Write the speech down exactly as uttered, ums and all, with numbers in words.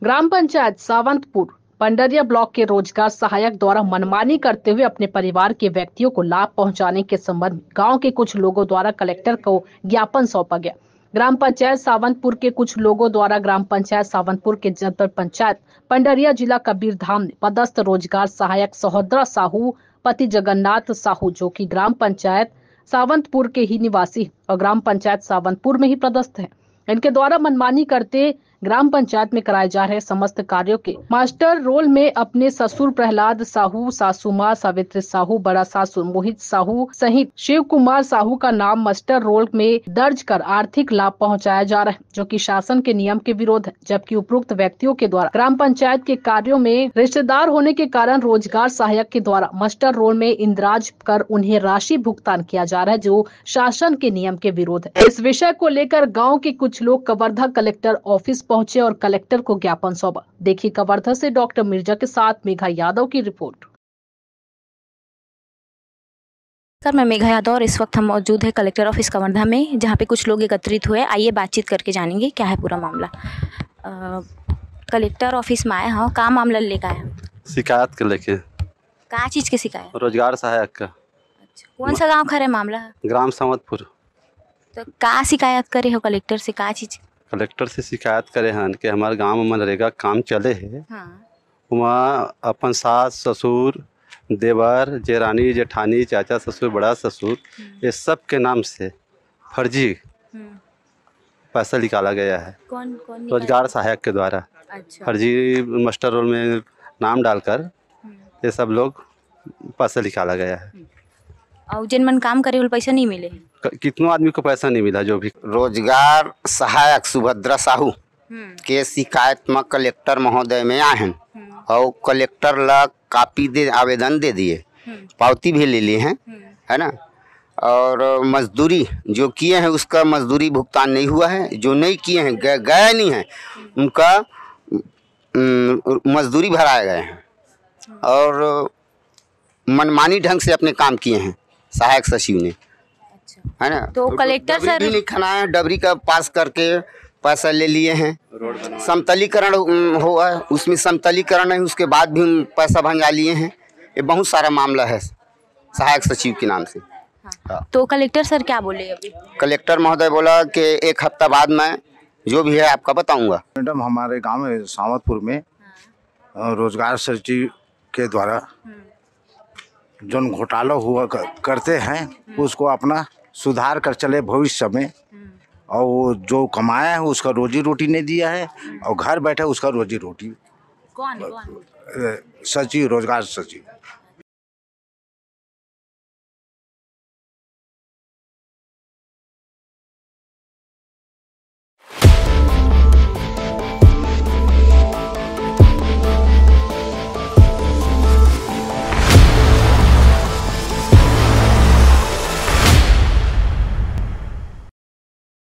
ग्राम panchayat Sawantpur Pandariya block के रोजगार सहायक द्वारा मनमानी करते हुए अपने परिवार के व्यक्तियों को लाभ पहुंचाने के संबंध में गांव के कुछ लोगों द्वारा कलेक्टर को ज्ञापन सौंपा गया। ग्राम पंचायत सावंतपुर के कुछ लोगों द्वारा ग्राम पंचायत सावंतपुर के जनपद पंचायत पंडरिया जिला कबीरधाम में पदस्थ रोजगार सहायक सहोदरा साहू पति जगन्नाथ साहू, जो कि ग्राम पंचायत सावंतपुर के ही निवासी और ग्राम पंचायत सावंतपुर में ही पदस्थ है, इनके द्वारा मनमानी करते ग्राम पंचायत में कराए जा रहे समस्त कार्यों के मास्टर रोल में अपने ससुर प्रहलाद साहू, सासू माँ सावित्री साहू, बड़ा ससुर मोहित साहू सहित शिव कुमार साहू का नाम मास्टर रोल में दर्ज कर आर्थिक लाभ पहुंचाया जा रहा है, जो कि शासन के नियम के विरोध है। जबकि उपरोक्त व्यक्तियों के द्वारा ग्राम पंचायत के कार्यों में रिश्तेदार होने के कारण रोजगार सहायक के द्वारा मास्टर रोल में इंदराज कर उन्हें राशि भुगतान किया जा रहा है, जो शासन के नियम के विरोध है। इस विषय को लेकर गाँव के कुछ लोग कवर्धा कलेक्टर ऑफिस पहुंचे और कलेक्टर को ज्ञापन सौंपा। देखिए कवर्धा से डॉक्टर मिर्जा के साथ मेघा यादव की रिपोर्ट। सर, मैं मेघा यादव और इस वक्त हम मौजूद है कलेक्टर ऑफिस कवर्धा में, जहां पे कुछ लोग एकत्रित हुए। आइए बातचीत करके जानेंगे क्या है पूरा मामला। आ, कलेक्टर ऑफिस में आए हैं, का मामला लेकर आए हैं? शिकायत के लेके। का चीज की शिकायत? रोजगार सहायक का। अच्छा, कौन सा गाँव खरे मामला है? ग्राम सावंतपुर। तो का शिकायत करे हो कलेक्टर से? का चीज? कलेक्टर से शिकायत करे हैं कि हमारे गांव में मनरेगा काम चले है। हाँ। वहाँ अपन सास ससुर देवर जेरानी जेठानी चाचा ससुर बड़ा ससुर ये सब के नाम से फर्जी पैसा निकाला गया है। कौन कौन? रोजगार सहायक के द्वारा। अच्छा। फर्जी मास्टर रोल में नाम डालकर ये सब लोग पैसा निकाला गया है। और जिन मन काम करे पैसा नहीं मिले? कितनों आदमी को पैसा नहीं मिला। जो भी रोजगार सहायक सुभद्रा साहू के शिकायत में कलेक्टर महोदय में आए हैं और कलेक्टर ला कापी दे आवेदन दे दिए, पावती भी ले लिए हैं, है ना। और मजदूरी जो किए हैं उसका मजदूरी भुगतान नहीं हुआ है। जो नहीं किए हैं गए, गए नहीं हैं उनका मजदूरी भराए गए हैं और मनमानी ढंग से अपने काम किए हैं सहायक सचिव ने, है ना। तो कलेक्टर सर भी नहीं खनाया, डबरी का पास करके पैसा ले लिए हैं। समतलीकरण हुआ है, उसमें समतलीकरण है, उसके बाद भी पैसा भंगा लिए हैं। ये बहुत सारा मामला है सहायक सचिव के नाम से। हाँ। तो कलेक्टर सर क्या बोले अभी? कलेक्टर महोदय बोला कि एक हफ्ता बाद मैं जो भी है आपका बताऊंगा। मैडम, हमारे गांव में सावंतपुर में रोजगार सचिव के द्वारा जो घोटाला हुआ करते हैं उसको अपना सुधार कर चले भविष्य में, और वो जो कमाया है उसका रोजी रोटी नहीं दिया है और घर बैठे उसका रोजी रोटी। कौन कौन? सचिव, रोजगार सचिव।